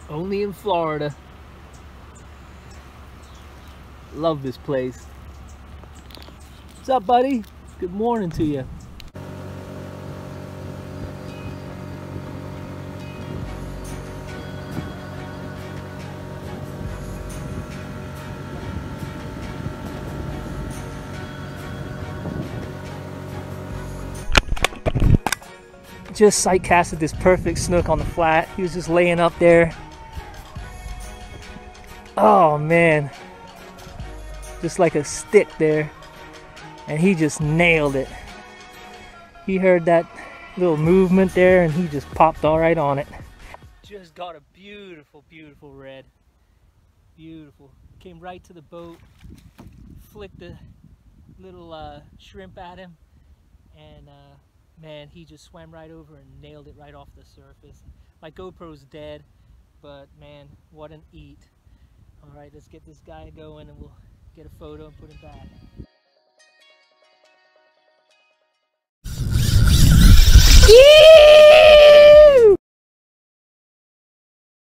Only in Florida. Love this place. What's up, buddy? Good morning to you. Just sight casted this perfect snook on the flat. He was just laying up there. Oh man, just like a stick there, and he just nailed it. He heard that little movement there and he just popped all right on it. Just got a beautiful, beautiful red. Beautiful. Came right to the boat, flicked the little shrimp at him, and man, he just swam right over and nailed it right off the surface. My GoPro's dead, but man, what an eat. All right, let's get this guy going and we'll get a photo and put him back.